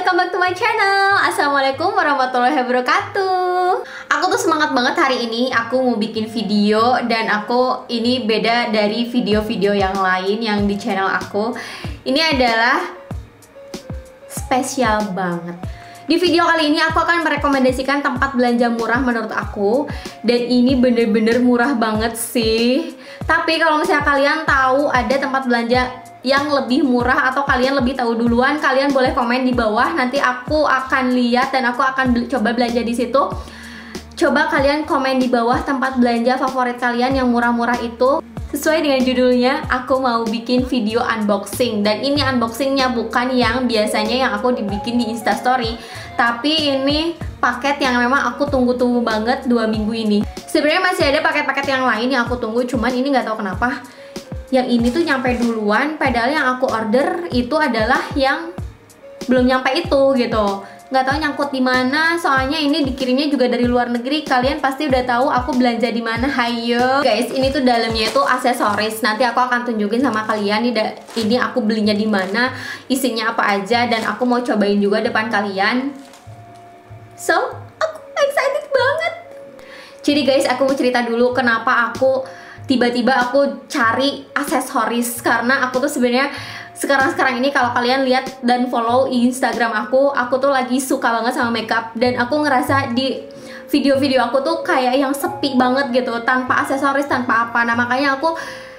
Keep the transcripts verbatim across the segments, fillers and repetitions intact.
welcome back to my channel. Assalamualaikum warahmatullahi wabarakatuh. Aku tuh semangat banget hari ini. Aku mau bikin video dan aku ini beda dari video-video yang lain yang di channel aku. Ini adalah spesial banget. Di video kali ini aku akan merekomendasikan tempat belanja murah menurut aku. Dan ini bener-bener murah banget sih. Tapi kalau misalnya kalian tahu ada tempat belanja yang lebih murah atau kalian lebih tahu duluan, kalian boleh komen di bawah. Nanti aku akan lihat dan aku akan beli, coba belanja di situ. Coba kalian komen di bawah tempat belanja favorit kalian yang murah-murah itu. Sesuai dengan judulnya, aku mau bikin video unboxing. Dan ini unboxingnya bukan yang biasanya yang aku dibikin di Instastory, tapi ini paket yang memang aku tunggu-tunggu banget dua minggu ini. Sebenarnya masih ada paket-paket yang lain yang aku tunggu, cuman ini nggak tahu kenapa yang ini tuh nyampe duluan, padahal yang aku order itu adalah yang belum nyampe itu gitu. Nggak tahu nyangkut di mana, soalnya ini dikirimnya juga dari luar negeri. Kalian pasti udah tahu aku belanja di mana. Hayo guys, ini tuh dalamnya itu aksesoris. Nanti aku akan tunjukin sama kalian ini, ini aku belinya di mana, isinya apa aja, dan aku mau cobain juga depan kalian. So, aku excited banget. Jadi guys, aku mau cerita dulu kenapa aku tiba-tiba aku cari aksesoris, karena aku tuh sebenarnya sekarang-sekarang ini kalau kalian lihat dan follow Instagram aku, aku tuh lagi suka banget sama makeup, dan aku ngerasa di video-video aku tuh kayak yang sepi banget gitu, tanpa aksesoris, tanpa apa. Nah makanya aku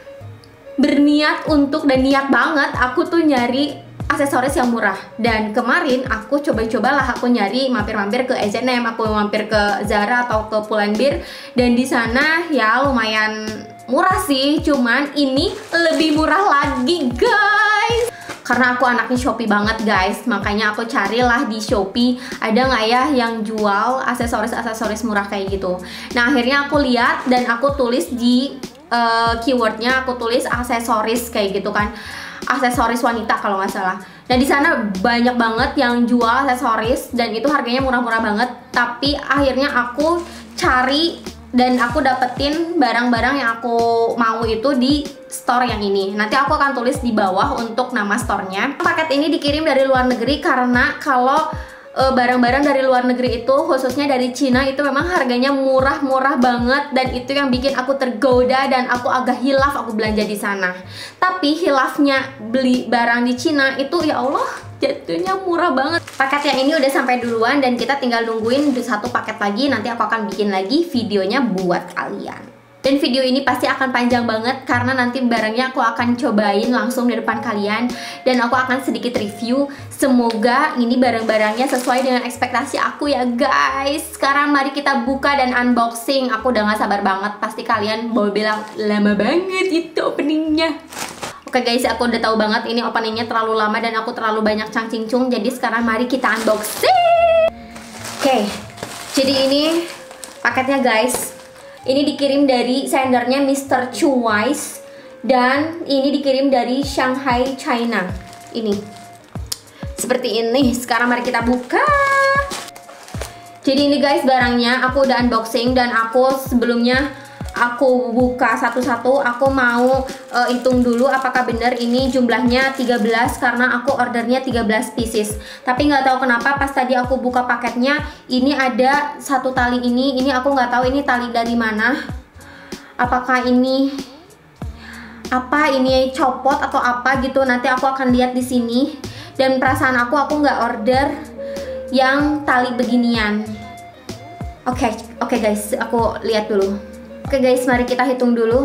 berniat untuk, dan niat banget aku tuh nyari aksesoris yang murah. Dan kemarin aku coba-cobalah aku nyari, mampir-mampir ke H and M, aku mampir ke Zara atau ke Pull&Bear, dan di sana ya lumayan murah sih, cuman ini lebih murah lagi guys. Karena aku anaknya Shopee banget guys, makanya aku carilah di Shopee ada nggak ya yang jual aksesoris-aksesoris murah kayak gitu. Nah akhirnya aku lihat dan aku tulis di uh, keywordnya, aku tulis aksesoris kayak gitu kan, aksesoris wanita kalau nggak salah. Nah di sana banyak banget yang jual aksesoris dan itu harganya murah-murah banget. Tapi akhirnya aku cari dan aku dapetin barang-barang yang aku mau itu di store yang ini. Nanti aku akan tulis di bawah untuk nama store-nya. Paket ini dikirim dari luar negeri karena kalau barang-barang e, dari luar negeri itu, khususnya dari Cina, itu memang harganya murah-murah banget, dan itu yang bikin aku tergoda dan aku agak hilaf aku belanja di sana. Tapi hilafnya beli barang di Cina itu ya Allah, jatuhnya murah banget. Paket yang ini udah sampai duluan dan kita tinggal nungguin satu paket lagi. Nanti aku akan bikin lagi videonya buat kalian. Dan video ini pasti akan panjang banget karena nanti barangnya aku akan cobain langsung di depan kalian, dan aku akan sedikit review. Semoga ini barang-barangnya sesuai dengan ekspektasi aku ya guys. Sekarang mari kita buka dan unboxing. Aku udah gak sabar banget, pasti kalian mau bilang lama banget itu openingnya. Oke guys, aku udah tahu banget ini openingnya terlalu lama dan aku terlalu banyak cangcingcung. Jadi sekarang mari kita unboxing. Oke, jadi ini paketnya guys. Ini dikirim dari sendernya mister Chuwais, dan ini dikirim dari Shanghai, China. Ini seperti ini. Sekarang mari kita buka. Jadi ini guys barangnya, aku udah unboxing dan aku sebelumnya aku buka satu-satu. Aku mau uh, hitung dulu apakah benar ini jumlahnya tiga belas, karena aku ordernya tiga belas pieces. Tapi nggak tahu kenapa pas tadi aku buka paketnya ini ada satu tali ini. Ini aku nggak tahu ini tali dari mana. Apakah ini apa ini copot atau apa gitu? Nanti aku akan lihat di sini. Dan perasaan aku aku nggak order yang tali beginian. Oke, okay, oke okay guys, aku lihat dulu. Oke guys, mari kita hitung dulu.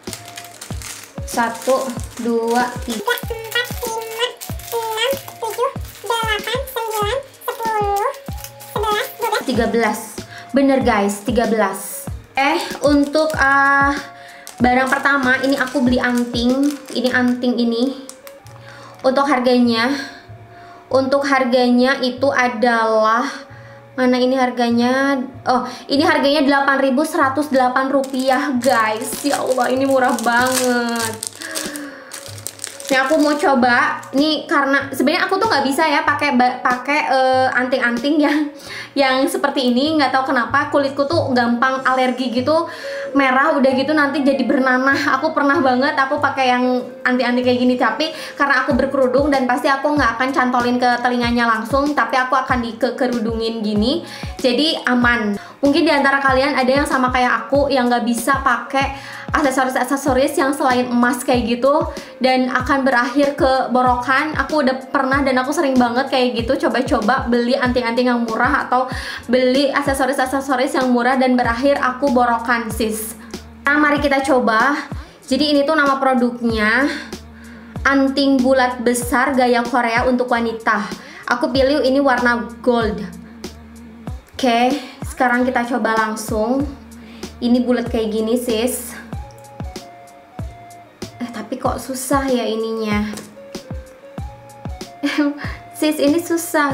Satu, dua, tiga, empat, lima, enam, tujuh, delapan, sembilan, sepuluh, sebelas, dua belas, tiga belas. Bener guys, tiga belas. Eh, untuk uh, barang pertama ini aku beli anting. Ini anting ini. Untuk harganya, untuk harganya itu adalah, mana ini harganya? Oh, ini harganya delapan ribu seratus delapan rupiah guys. Ya Allah, ini murah banget. Nih aku mau coba nih, karena sebenarnya aku tuh nggak bisa ya pakai pakai uh, anting-anting yang yang seperti ini. Nggak tahu kenapa kulitku tuh gampang alergi gitu, merah udah gitu nanti jadi bernanah. Aku pernah banget aku pakai yang anting-anting kayak gini, tapi karena aku berkerudung dan pasti aku nggak akan cantolin ke telinganya langsung, tapi aku akan dikekerudungin gini, jadi aman. Mungkin diantara kalian ada yang sama kayak aku yang nggak bisa pakai aksesoris-aksesoris yang selain emas kayak gitu dan akan berakhir ke borokan. Aku udah pernah dan aku sering banget kayak gitu coba-coba beli anting-anting yang murah atau beli aksesoris-aksesoris yang murah dan berakhir aku borokan sis. Nah mari kita coba. Jadi ini tuh nama produknya anting bulat besar gaya Korea untuk wanita. Aku pilih ini warna gold. Oke, sekarang kita coba langsung. Ini bulat kayak gini sis. Tapi kok susah ya ininya. Sis ini susah.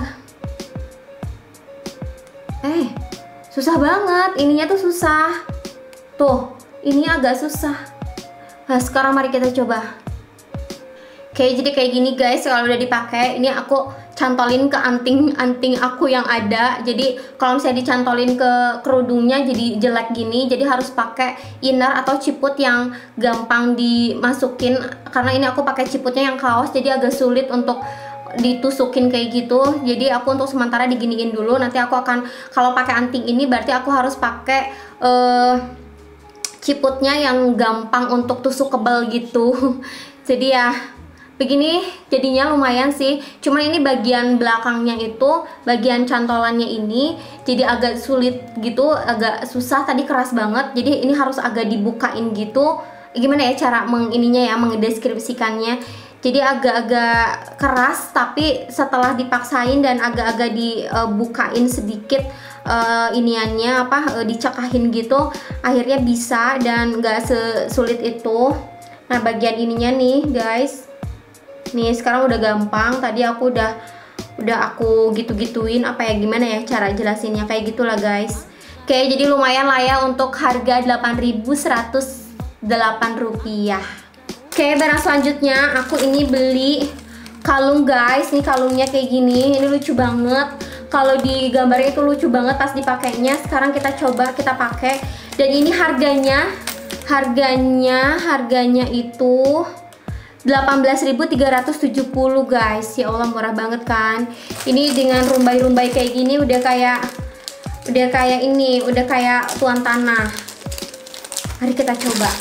Eh susah banget, ininya tuh susah. Tuh ini agak susah. Nah sekarang mari kita coba. Oke jadi kayak gini guys, kalau udah dipakai ini aku cantolin ke anting-anting aku yang ada. Jadi kalau misalnya dicantolin ke kerudungnya jadi jelek gini, jadi harus pakai inner atau ciput yang gampang dimasukin. Karena ini aku pakai ciputnya yang kaos, jadi agak sulit untuk ditusukin kayak gitu. Jadi aku untuk sementara diginiin dulu. Nanti aku akan, kalau pakai anting ini berarti aku harus pakai uh, ciputnya yang gampang untuk tusuk kebal gitu. Jadi ya begini jadinya lumayan sih, cuman ini bagian belakangnya itu, bagian cantolannya ini jadi agak sulit gitu, agak susah, tadi keras banget, jadi ini harus agak dibukain gitu. Gimana ya cara mengininya ya, mengdeskripsikannya. Jadi agak-agak keras, tapi setelah dipaksain dan agak-agak dibukain sedikit uh, iniannya apa, uh, dicekahin gitu, akhirnya bisa dan gak sesulit itu. Nah bagian ininya nih guys, nih sekarang udah gampang. Tadi aku udah udah aku gitu-gituin apa ya, gimana ya cara jelasinnya, kayak gitulah guys. Oke jadi lumayan lah ya untuk harga delapan ribu seratus delapan rupiah. Oke barang selanjutnya aku ini beli kalung guys. Nih kalungnya kayak gini, ini lucu banget. Kalau di gambarnya itu lucu banget pas dipakainya. Sekarang kita coba kita pakai, dan ini harganya harganya harganya itu delapan belas ribu tiga ratus tujuh puluh guys. Ya Allah murah banget kan. Ini dengan rumbai-rumbai kayak gini udah kayak udah kayak ini, udah kayak tuan tanah. Mari kita coba.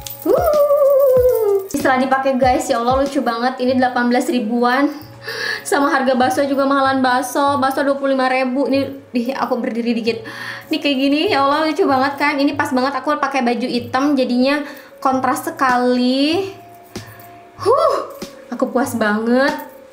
Uh. Setelah dipakai guys, ya Allah lucu banget. Ini delapan belas ribuan. Sama harga bakso juga mahalan bakso. Bakso dua puluh lima ribu. Ini di aku berdiri dikit. Ini kayak gini, ya Allah lucu banget kan. Ini pas banget aku pakai baju hitam, jadinya kontras sekali. Huh, aku puas banget.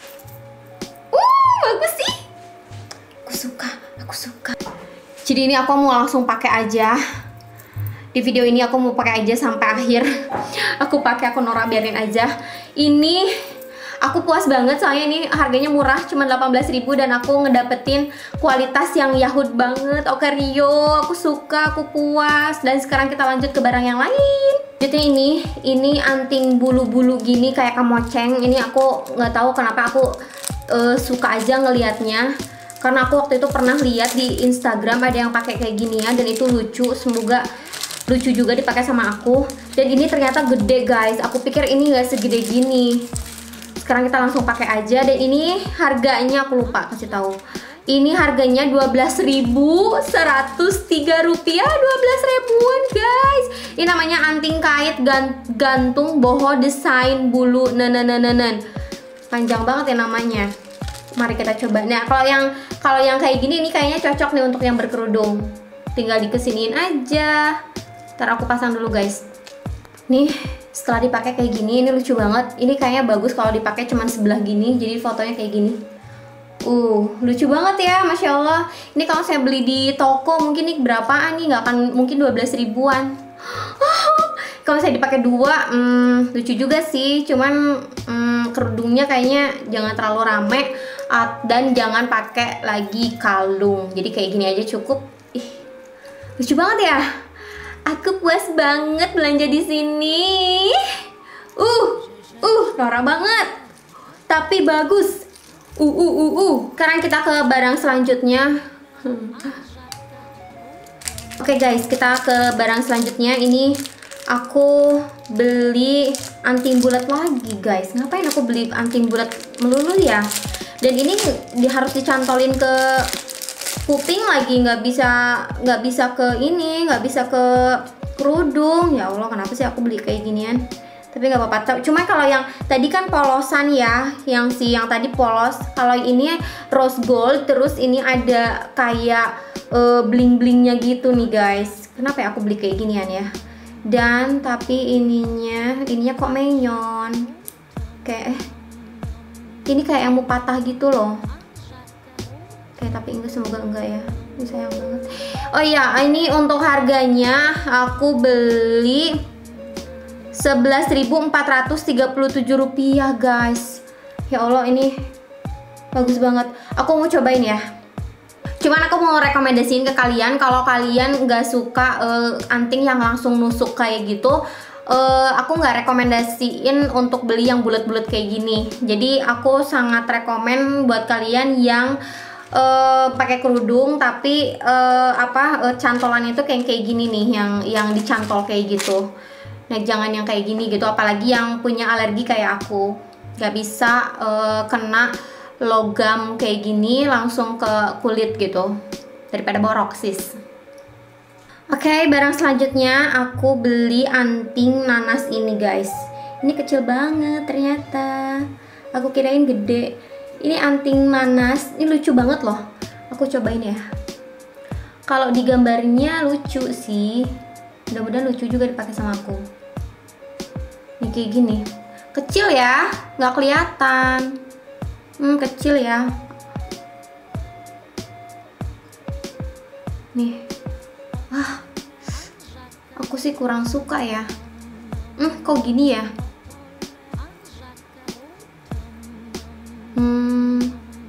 Uh, bagus sih. Aku suka, aku suka. Jadi ini aku mau langsung pakai aja. Di video ini aku mau pakai aja sampai akhir. Aku pakai, aku norak biarin aja. Ini aku puas banget soalnya ini harganya murah, cuma delapan belas ribu dan aku ngedapetin kualitas yang Yahud banget. Oke Rio, aku suka, aku puas. Dan sekarang kita lanjut ke barang yang lain. Jadi ini, ini anting bulu-bulu gini kayak kamoceng. Ini aku nggak tahu kenapa aku uh, suka aja ngelihatnya. Karena aku waktu itu pernah lihat di Instagram ada yang pakai kayak gini ya, dan itu lucu. Semoga lucu juga dipakai sama aku. Dan ini ternyata gede guys. Aku pikir ini nggak segede gini. Sekarang kita langsung pakai aja. Dan ini harganya aku lupa kasih tahu. Ini harganya dua belas ribu seratus tiga rupiah, dua belas ribuan guys. Ini namanya anting kait gantung boho desain bulu nenen. Panjang banget ya namanya. Mari kita coba. Nah, kalau yang kalau yang kayak gini ini kayaknya cocok nih untuk yang berkerudung. Tinggal dikesiniin aja. Ntar aku pasang dulu guys. Nih, setelah dipakai kayak gini, ini lucu banget. Ini kayaknya bagus kalau dipakai cuman sebelah gini, jadi fotonya kayak gini. Uh, lucu banget ya, Masya Allah. Ini kalau saya beli di toko mungkin nih berapaan nih, nggak akan mungkin dua belas ribuan. Kalau saya dipakai dua, hmm, lucu juga sih. Cuman hmm, kerudungnya kayaknya jangan terlalu rame, dan jangan pakai lagi kalung. Jadi kayak gini aja cukup. Ih, lucu banget ya. Aku puas banget belanja di sini. Uh, Uh, norak banget. Tapi bagus. Uh, uh, uh, uh. Sekarang kita ke barang selanjutnya. Hmm. Oke okay guys, kita ke barang selanjutnya. Ini aku beli anting bulat lagi guys. Ngapain aku beli anting bulat melulu ya? Dan ini di, harus dicantolin ke kuping lagi, nggak bisa nggak bisa ke ini, nggak bisa ke kerudung. Ya Allah, kenapa sih aku beli kayak ginian? Tapi nggak apa-apa. Cuma kalau yang tadi kan polosan ya, yang si yang tadi polos. Kalau ini rose gold, terus ini ada kayak uh, bling-blingnya gitu nih guys. Kenapa ya aku beli kayak ginian ya? Dan tapi ininya, ininya kok menyon. Kayak eh, ini kayak yang mau patah gitu loh. Kayak tapi enggak, semoga enggak ya. Ini sayang banget. Oh iya, ini untuk harganya aku beli sebelas ribu empat ratus tiga puluh tujuh rupiah guys. Ya Allah, ini bagus banget. Aku mau cobain ya. Cuman aku mau rekomendasiin ke kalian, kalau kalian nggak suka uh, anting yang langsung nusuk kayak gitu, uh, aku nggak rekomendasiin untuk beli yang bulat-bulat kayak gini. Jadi aku sangat rekomen buat kalian yang uh, pakai kerudung tapi uh, apa uh, cantolannya itu kayak kayak gini nih, yang yang dicantol kayak gitu. Nah, jangan yang kayak gini gitu, apalagi yang punya alergi kayak aku, nggak bisa uh, kena logam kayak gini langsung ke kulit gitu, daripada borok sis. Oke, okay, barang selanjutnya aku beli anting nanas ini guys. Ini kecil banget ternyata, aku kirain gede. Ini anting nanas, ini lucu banget loh. Aku cobain ya. Kalau di gambarnya lucu sih, mudah-mudahan lucu juga dipakai sama aku. Ini kayak gini, kecil ya, nggak kelihatan. Hmm, kecil ya. Nih, ah, aku sih kurang suka ya. Hmm, kok gini ya? Hmm,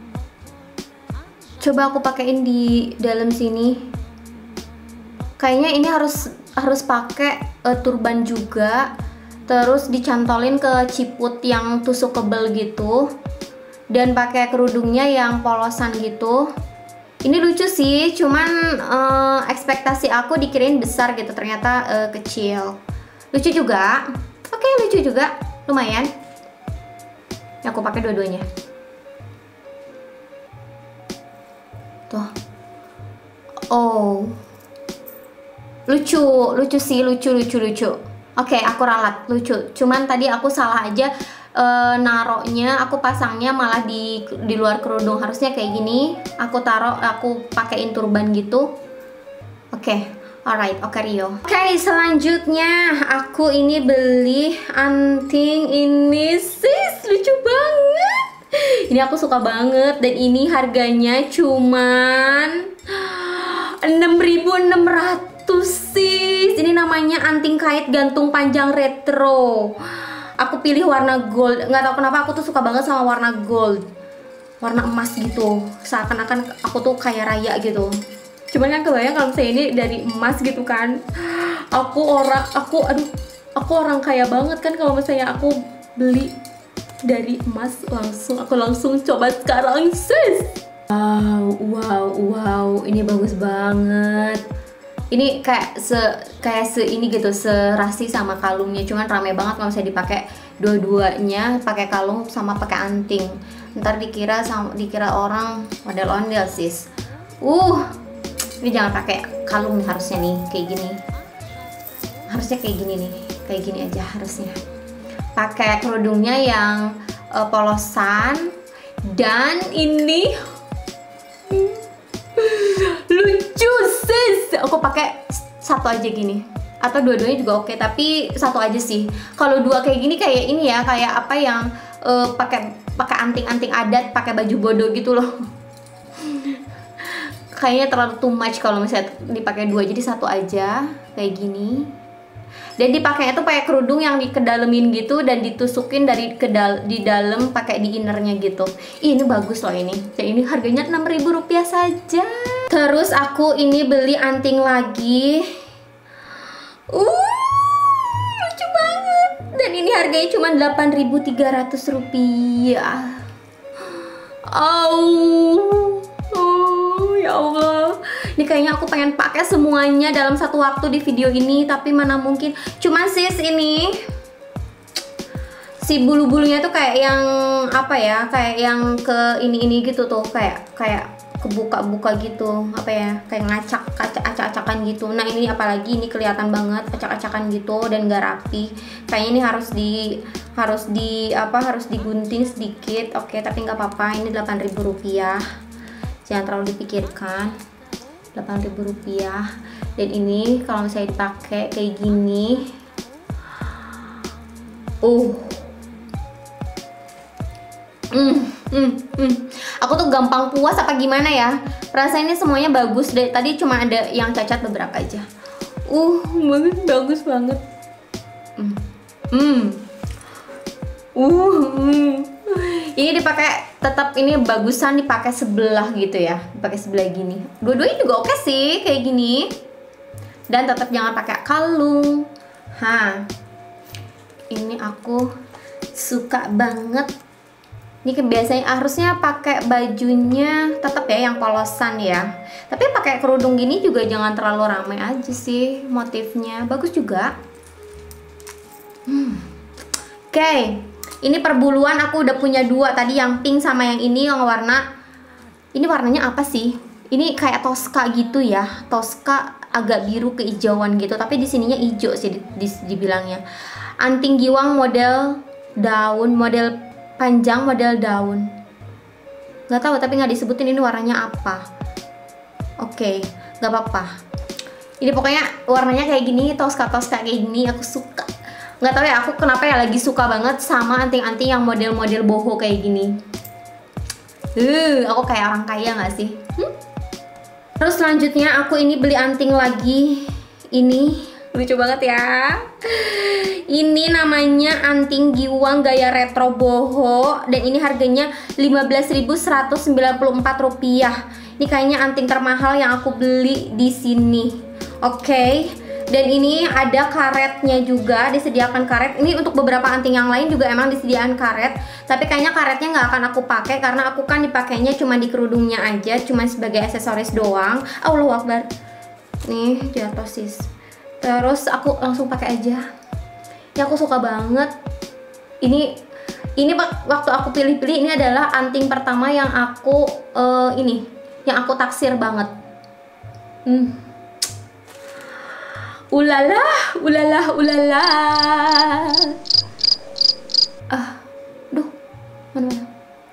coba aku pakein di dalam sini. Kayaknya ini harus harus pakai uh, turban juga. Terus dicantolin ke ciput yang tusukable gitu, dan pakai kerudungnya yang polosan gitu. Ini lucu sih, cuman uh, ekspektasi aku dikirain besar gitu, ternyata uh, kecil. Lucu juga. Oke, lucu juga, lumayan. Ya, aku pakai dua-duanya. Tuh. Oh, lucu, lucu sih, lucu, lucu, lucu. Oke, okay, aku ralat, lucu. Cuman tadi aku salah aja e, naroknya, aku pasangnya malah di di luar kerudung. Harusnya kayak gini. Aku taruh, aku pakein turban gitu. Oke, okay, alright, oke okay, Rio. Oke, okay, selanjutnya aku ini beli anting ini sis, lucu banget. Ini aku suka banget, dan ini harganya cuman enam ribu enam ratus sis. Ini namanya anting kait gantung panjang retro. Aku pilih warna gold. Nggak tahu kenapa aku tuh suka banget sama warna gold, warna emas gitu. Seakan-akan aku tuh kaya raya gitu. Cuman kan kebayang kalau misalnya ini dari emas gitu kan. Aku orang, aku aduh, aku orang kaya banget kan kalau misalnya aku beli dari emas langsung. Aku langsung coba sekarang sis. Wow, wow, wow, ini bagus banget. Ini kayak se kayak se ini gitu, serasi sama kalungnya. Cuman rame banget kalau misalnya dipakai dua-duanya, pakai kalung sama pakai anting. Ntar dikira sama dikira orang ondel-ondel sis. Uh, ini jangan pakai kalung harusnya nih, kayak gini. Harusnya kayak gini nih, kayak gini aja harusnya. Pakai kerudungnya yang uh, polosan, dan ini lucu sis. Aku pakai satu aja gini, atau dua-duanya juga oke, tapi satu aja sih. Kalau dua kayak gini kayak ini ya, kayak apa yang uh, pakai pakai anting-anting adat, pakai baju bodoh gitu loh. Kayaknya terlalu too much kalau misalnya dipakai dua, jadi satu aja kayak gini. Dan dipakainya tuh pakai kerudung yang dikedalemin gitu, dan ditusukin dari kedal di dalam pakai di innernya gitu. Ih, ini bagus loh ini. Dan ini harganya enam ribu rupiah saja. Terus aku ini beli anting lagi. Uh, lucu banget. Dan Dan ini harganya cuma delapan ribu tiga ratus rupiah. Oh, oh, ya Allah. Ini kayaknya aku pengen pakai semuanya dalam satu waktu di video ini, tapi mana mungkin. Cuman sis ini si bulu-bulunya tuh kayak yang apa ya? Kayak yang ke ini-ini gitu tuh, kayak kayak kebuka-buka gitu, apa ya, kayak ngacak, acak-acakan gitu. Nah ini apalagi ini kelihatan banget acak-acakan gitu dan gak rapi. Kayaknya ini harus di harus di apa harus digunting sedikit. Oke, tapi nggak apa-apa. Ini delapan ribu rupiah, jangan terlalu dipikirkan. Delapan ribu rupiah. Dan ini kalau misalnya dipakai kayak gini, uh Hmm, hmm, hmm. Aku tuh gampang puas apa gimana ya? Rasanya ini semuanya bagus. Dari tadi cuma ada yang cacat beberapa aja. Uh, bagus, bagus banget. Hmm, hmm. Uh, hmm. Ini dipakai tetap ini bagusan dipakai sebelah gitu ya, dipakai sebelah gini. Dua-duanya juga oke sih kayak gini. Dan tetap jangan pakai kalung. Hah, ini aku suka banget. Ini biasanya harusnya pakai bajunya tetap ya yang polosan ya. Tapi pakai kerudung gini juga jangan terlalu ramai aja sih motifnya. Bagus juga. Hmm. Oke, okay. Ini perbuluan aku udah punya dua tadi, yang pink sama yang ini yang warna. Ini warnanya apa sih? Ini kayak Tosca gitu ya. Tosca agak biru kehijauan gitu. Tapi di sininya hijau sih di, di, dibilangnya. Anting giwang model daun, model panjang model daun. Nggak tahu tapi nggak disebutin ini warnanya apa. Oke, nggak apa-apa. Ini pokoknya warnanya kayak gini, Tosca-Tosca kayak gini aku suka. Nggak tahu ya aku kenapa ya lagi suka banget sama anting-anting yang model-model boho kayak gini. Uh, aku kayak orang kaya nggak sih? Hmm? Terus selanjutnya aku ini beli anting lagi. Ini lucu banget ya. Ini namanya anting giwang gaya retro boho dan ini harganya lima belas ribu seratus sembilan puluh empat rupiah. Ini kayaknya anting termahal yang aku beli di sini. Oke. Okay. Dan ini ada karetnya juga, disediakan karet. Ini untuk beberapa anting yang lain juga emang disediakan karet. Tapi kayaknya karetnya nggak akan aku pakai karena aku kan dipakainya cuma di kerudungnya aja, cuma sebagai aksesoris doang. Allahu Akbar. Nih jatuh sis. Terus aku langsung pakai aja. Ya aku suka banget. Ini ini waktu aku pilih-pilih ini adalah anting pertama yang aku uh, ini, yang aku taksir banget. Hmm. Ulala, ulala, ulala. Ah, duh, mana mana.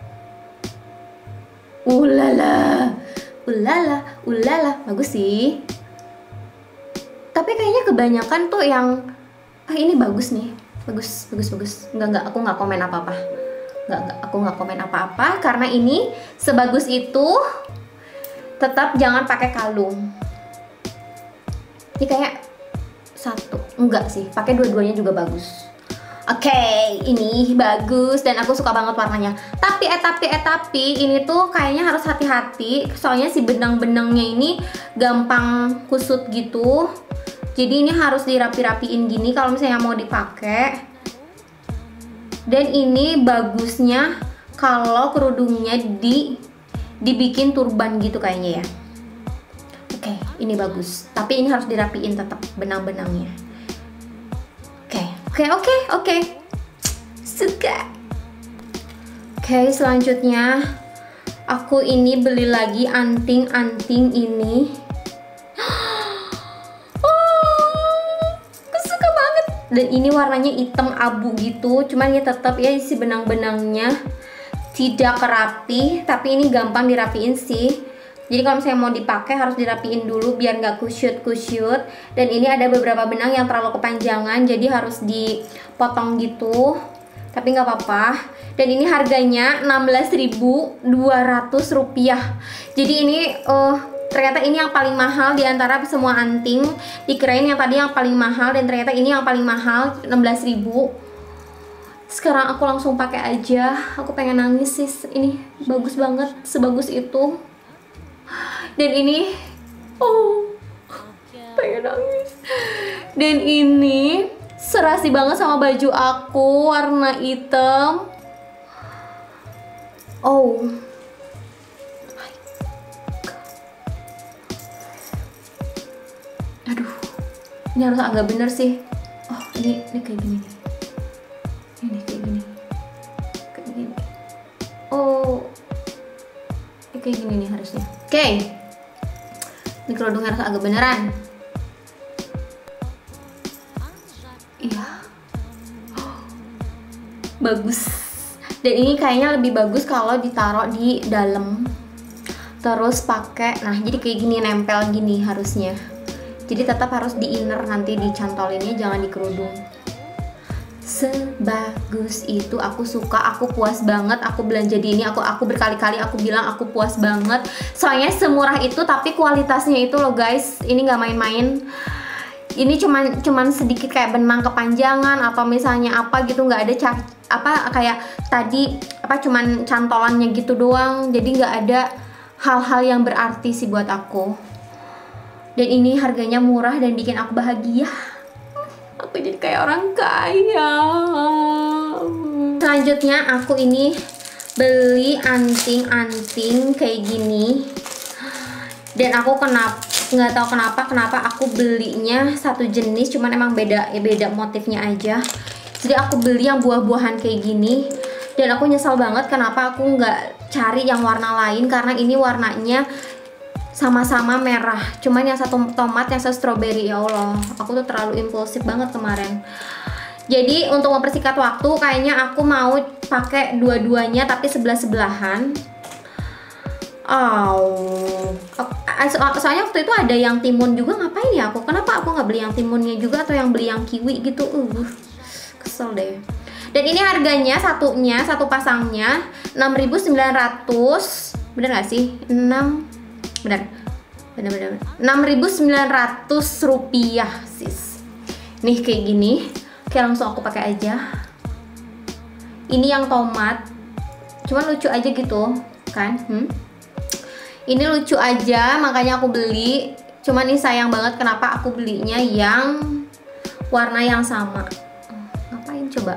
Ulala, ulala, ulala, bagus sih. Tapi kayaknya kebanyakan tuh yang ah ini bagus nih, bagus, bagus, bagus. Enggak, enggak, aku nggak komen apa-apa. Enggak, enggak, aku nggak komen apa-apa karena ini sebagus itu. Tetap jangan pakai kalung. Ini kayak satu, enggak sih, pakai dua-duanya juga bagus. Oke, okay, ini bagus dan aku suka banget warnanya. Tapi eh tapi eh tapi ini tuh kayaknya harus hati-hati, soalnya si benang-benangnya ini gampang kusut gitu. Jadi ini harus dirapi-rapiin gini kalau misalnya mau dipakai. Dan ini bagusnya kalau kerudungnya di dibikin turban gitu kayaknya ya. Oke, okay, ini bagus. Tapi ini harus dirapiin tetap benang-benangnya. Oke, okay. oke, okay, oke, okay, oke. Okay. Suka. Oke, okay, selanjutnya aku ini beli lagi anting-anting ini. Oh, aku suka banget. Dan ini warnanya hitam abu gitu. Cuman ya tetap ya isi benang-benangnya tidak rapi, tapi ini gampang dirapiin sih. Jadi kalau misalnya mau dipakai harus dirapiin dulu biar nggak kusyut-kusyut. Dan ini ada beberapa benang yang terlalu kepanjangan, jadi harus dipotong gitu. Tapi nggak apa-apa. Dan ini harganya enam belas ribu dua ratus rupiah. Jadi ini uh, ternyata ini yang paling mahal di antara semua anting. Dikirain yang tadi yang paling mahal dan ternyata ini yang paling mahal, enam belas ribu. Sekarang aku langsung pakai aja. Aku pengen nangis sis. Ini bagus banget, sebagus itu. Dan ini, oh, pengen nangis. Dan ini serasi banget sama baju aku warna hitam. Oh, aduh, ini harus agak bener sih. Oh, ini ini kayak gini nih. Ini kayak gini, kayak gini. Oh, ini kayak gini nih harusnya. Oke, okay. Ini kerudungnya harus agak beneran. Iya, oh, bagus. Dan ini kayaknya lebih bagus kalau ditaruh di dalam. Terus pakai, nah jadi kayak gini nempel gini harusnya. Jadi tetap harus di inner, nanti dicantolinnya jangan di kerudung. Sebagus itu, aku suka, aku puas banget. Aku belanja di ini, aku aku berkali-kali aku bilang aku puas banget. Soalnya semurah itu tapi kualitasnya itu loh guys, ini nggak main-main. Ini cuman cuman sedikit kayak benang kepanjangan atau misalnya apa gitu, nggak ada car apa kayak tadi apa cuman cantolannya gitu doang. Jadi nggak ada hal-hal yang berarti sih buat aku. Dan ini harganya murah dan bikin aku bahagia. Aku jadi kayak orang kaya. Selanjutnya aku ini beli anting-anting kayak gini. Dan aku kenapa nggak tahu kenapa kenapa aku belinya satu jenis, cuman emang beda ya, beda motifnya aja. Jadi aku beli yang buah-buahan kayak gini. Dan aku nyesal banget kenapa aku nggak cari yang warna lain, karena ini warnanya sama-sama merah, cuman yang satu tomat, yang satu stroberi. Ya Allah, aku tuh terlalu impulsif banget kemarin. Jadi untuk mempersingkat waktu, kayaknya aku mau pakai dua-duanya tapi sebelah-sebelahan. Oh, soalnya waktu itu ada yang timun juga, ngapain ya aku? Kenapa aku nggak beli yang timunnya juga atau yang beli yang kiwi gitu? Uh, kesel deh. Dan ini harganya satunya, satu pasangnya enam ribu sembilan ratus. Bener gak sih? enam bener. Bener bener. enam ribu sembilan ratus rupiah, sis. Nih kayak gini. Oke, langsung aku pakai aja. Ini yang tomat. Cuman lucu aja gitu, kan? Hmm? Ini lucu aja, makanya aku beli. Cuman ini sayang banget kenapa aku belinya yang warna yang sama. Ngapain coba?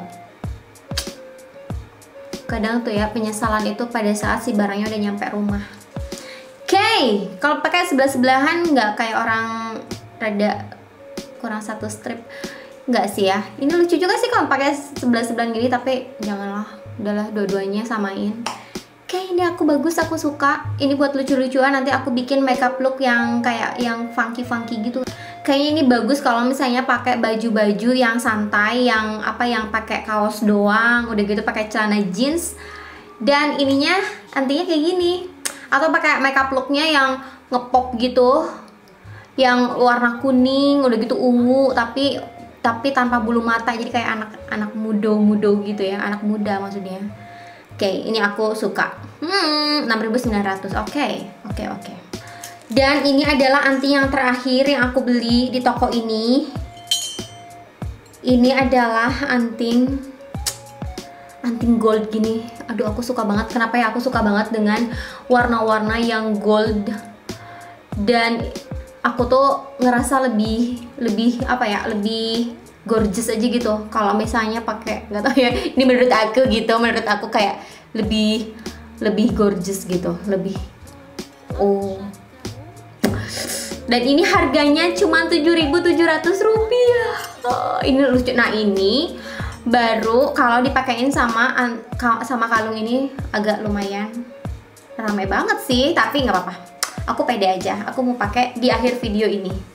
Kadang tuh ya penyesalan itu pada saat si barangnya udah nyampe rumah. Oke, okay. Kalau pakai sebelah-sebelahan nggak kayak orang rada kurang satu strip. Nggak sih ya. Ini lucu juga sih kalau pakai sebelah-sebelahan gini, tapi janganlah. Udahlah, dua-duanya samain. Oke, okay, ini aku bagus, aku suka. Ini buat lucu-lucuan, nanti aku bikin makeup look yang kayak yang funky-funky gitu. Kayaknya ini bagus kalau misalnya pakai baju-baju yang santai, yang apa yang pakai kaos doang, udah gitu pakai celana jeans dan ininya antinya kayak gini. Atau pakai makeup looknya yang ngepop gitu, yang warna kuning, udah gitu ungu, tapi tapi tanpa bulu mata, jadi kayak anak-anak mudo-mudo gitu ya, anak muda maksudnya. Oke, okay, ini aku suka. Hmm, enam ribu sembilan ratus. Oke, okay. oke, okay, oke. Okay. Dan ini adalah anting yang terakhir yang aku beli di toko ini. Ini adalah anting anting gold gini. Aduh, aku suka banget. Kenapa ya aku suka banget dengan warna-warna yang gold. Dan aku tuh ngerasa lebih lebih apa ya? Lebih gorgeous aja gitu kalau misalnya pakai, nggak tahu ya, ini menurut aku gitu, menurut aku kayak lebih lebih gorgeous gitu, lebih oh. Dan ini harganya cuma tujuh ribu tujuh ratus rupiah. Oh, ini lucu. Nah, ini baru kalau dipakein sama sama kalung ini agak lumayan rame banget sih, tapi nggak apa-apa. Aku pede aja. Aku mau pakai di akhir video ini.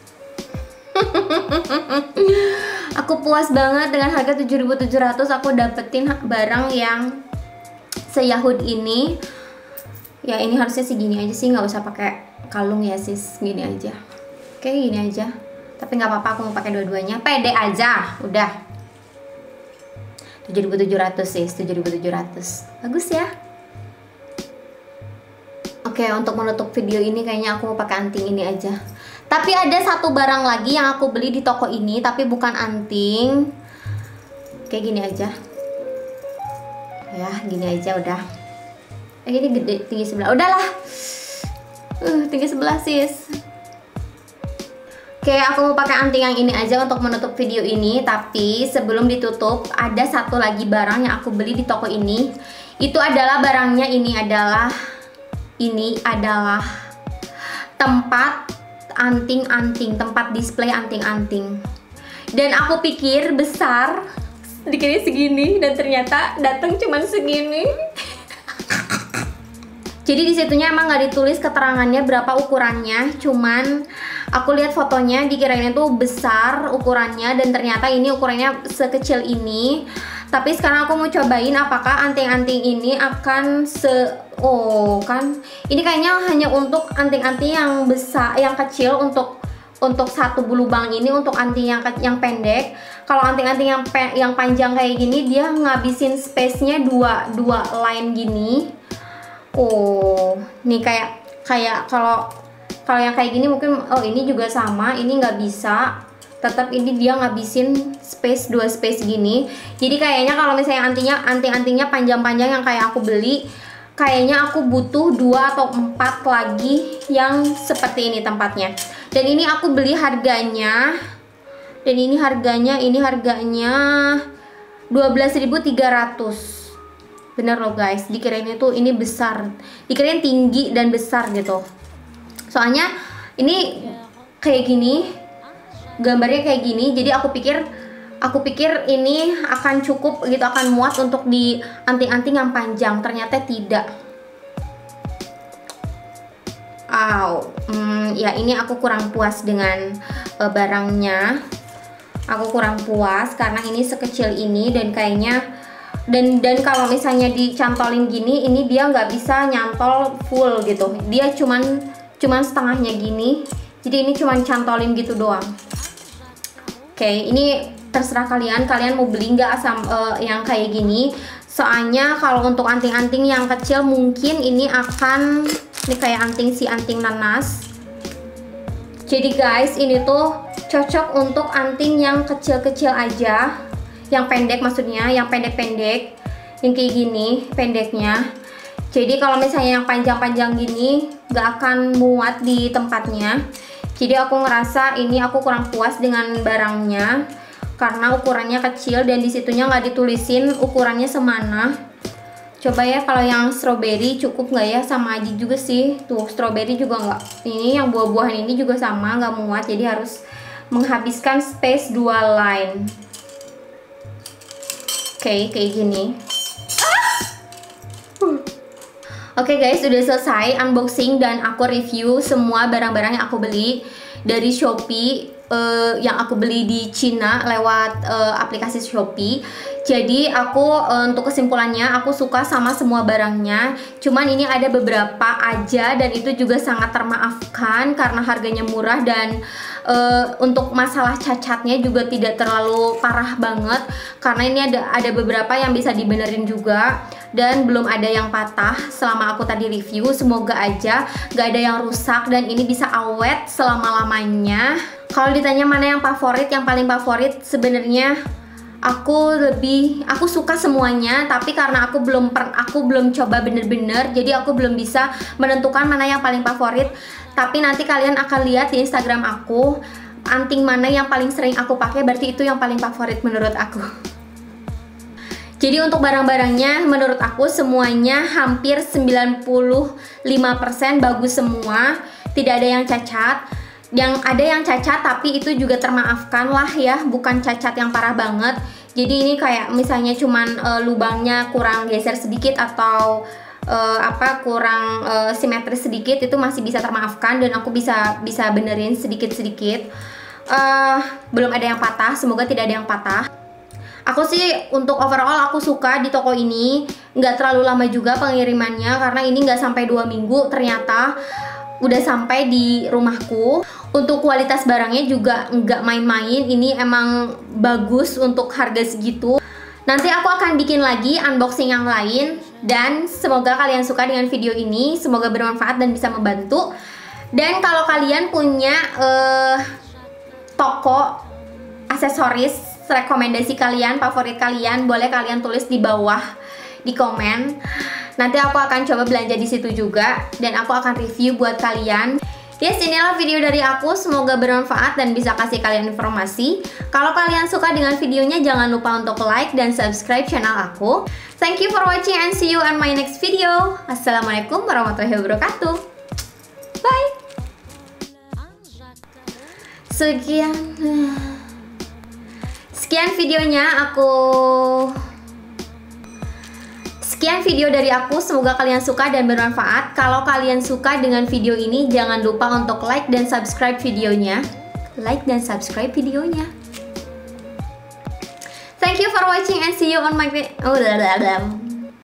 Aku puas banget dengan harga tujuh ribu tujuh ratus. Aku dapetin barang yang seyahud ini. Ya ini harusnya segini aja sih, nggak usah pakai kalung ya sis, gini aja. Oke, gini aja. Tapi nggak apa-apa, aku mau pakai dua-duanya. Pede aja, udah. tujuh ribu tujuh ratus sis, tujuh ribu tujuh ratus. Bagus ya. Oke, untuk menutup video ini kayaknya aku mau pakai anting ini aja. Tapi ada satu barang lagi yang aku beli di toko ini, tapi bukan anting. Kayak gini aja. Ya, gini aja udah. Eh, ini gede, tinggi sebelah. Udahlah. Uh, tinggi sebelah sis. Oke, aku mau pakai anting yang ini aja untuk menutup video ini. Tapi sebelum ditutup, ada satu lagi barang yang aku beli di toko ini. Itu adalah barangnya, ini adalah Ini adalah tempat anting-anting, tempat display anting-anting. Dan aku pikir besar, dikira segini, dan ternyata datang cuman segini. Jadi disitunya emang nggak ditulis keterangannya berapa ukurannya, cuman aku lihat fotonya dikirain itu besar ukurannya, dan ternyata ini ukurannya sekecil ini. Tapi sekarang aku mau cobain apakah anting-anting ini akan se oh kan ini kayaknya hanya untuk anting-anting yang besar, yang kecil, untuk untuk satu lubang ini untuk anting yang yang pendek. Kalau anting-anting yang pe yang panjang kayak gini dia ngabisin space-nya dua dua line gini. Oh, nih kayak kayak kalau kalau yang kayak gini mungkin oh ini juga sama, ini nggak bisa. Tetap ini dia ngabisin space dua space gini. Jadi kayaknya kalau misalnya antinya anting-antingnya panjang-panjang yang kayak aku beli, kayaknya aku butuh dua atau empat lagi yang seperti ini tempatnya. Dan ini aku beli harganya, dan ini harganya ini harganya dua belas ribu tiga ratus. Bener loh guys, dikirain itu ini besar, dikirain tinggi dan besar gitu. Soalnya ini kayak gini, gambarnya kayak gini, jadi aku pikir aku pikir ini akan cukup gitu, akan muat untuk di anting-anting yang panjang. Ternyata tidak. Wow, hmm, ya ini aku kurang puas dengan uh, barangnya. Aku kurang puas karena ini sekecil ini, dan kayaknya dan dan kalau misalnya dicantolin gini, ini dia nggak bisa nyantol full gitu, dia cuman cuman setengahnya gini, jadi ini cuman cantolin gitu doang. Oke, ini terserah kalian, kalian mau beli nggak asam uh, yang kayak gini. Soalnya kalau untuk anting-anting yang kecil mungkin ini akan ini kayak anting si anting nanas. Jadi guys, ini tuh cocok untuk anting yang kecil-kecil aja, yang pendek maksudnya, yang pendek-pendek, yang kayak gini pendeknya. Jadi kalau misalnya yang panjang-panjang gini nggak akan muat di tempatnya. Jadi aku ngerasa ini aku kurang puas dengan barangnya karena ukurannya kecil dan disitunya nggak ditulisin ukurannya semana. Coba ya kalau yang strawberry cukup nggak ya, sama aja juga sih. Tuh strawberry juga nggak. Ini yang buah-buahan ini juga sama, nggak muat, jadi harus menghabiskan space dua line. Oke, okay, kayak gini. Oke okay guys, udah selesai unboxing dan aku review semua barang-barang yang aku beli dari Shopee, uh, yang aku beli di Cina lewat uh, aplikasi Shopee. Jadi aku uh, untuk kesimpulannya aku suka sama semua barangnya. Cuman ini ada beberapa aja dan itu juga sangat termaafkan karena harganya murah, dan uh, untuk masalah cacatnya juga tidak terlalu parah banget karena ini ada ada beberapa yang bisa dibenerin juga. Dan belum ada yang patah selama aku tadi review. Semoga aja gak ada yang rusak dan ini bisa awet selama-lamanya. Kalau ditanya mana yang favorit, yang paling favorit sebenarnya aku lebih aku suka semuanya, tapi karena aku belum per, aku belum coba bener-bener, jadi aku belum bisa menentukan mana yang paling favorit. Tapi nanti kalian akan lihat di Instagram aku anting mana yang paling sering aku pakai, berarti itu yang paling favorit menurut aku. Jadi untuk barang-barangnya menurut aku semuanya hampir sembilan puluh lima persen bagus semua, tidak ada yang cacat. Yang ada yang cacat tapi itu juga termaafkan lah ya, bukan cacat yang parah banget. Jadi ini kayak misalnya cuman uh, lubangnya kurang geser sedikit atau uh, apa kurang uh, simetris sedikit, itu masih bisa termaafkan dan aku bisa bisa benerin sedikit-sedikit. Uh, belum ada yang patah, semoga tidak ada yang patah. Aku sih untuk overall aku suka di toko ini, nggak terlalu lama juga pengirimannya karena ini nggak sampai dua minggu ternyata udah sampai di rumahku. Untuk kualitas barangnya juga nggak main-main, ini emang bagus untuk harga segitu. Nanti aku akan bikin lagi unboxing yang lain dan semoga kalian suka dengan video ini, semoga bermanfaat dan bisa membantu. Dan kalau kalian punya uh, toko aksesoris, rekomendasi kalian, favorit kalian, boleh kalian tulis di bawah di komen. Nanti aku akan coba belanja di situ juga dan aku akan review buat kalian. Yes, inilah video dari aku, semoga bermanfaat dan bisa kasih kalian informasi. Kalau kalian suka dengan videonya, jangan lupa untuk like dan subscribe channel aku. Thank you for watching and see you on my next video. Assalamualaikum warahmatullahi wabarakatuh. Bye. Sekian Sekian videonya aku Sekian video dari aku, semoga kalian suka dan bermanfaat. Kalau kalian suka dengan video ini, jangan lupa untuk like dan subscribe videonya. Like dan subscribe videonya. Thank you for watching and see you on my... Oh, blah, blah, blah.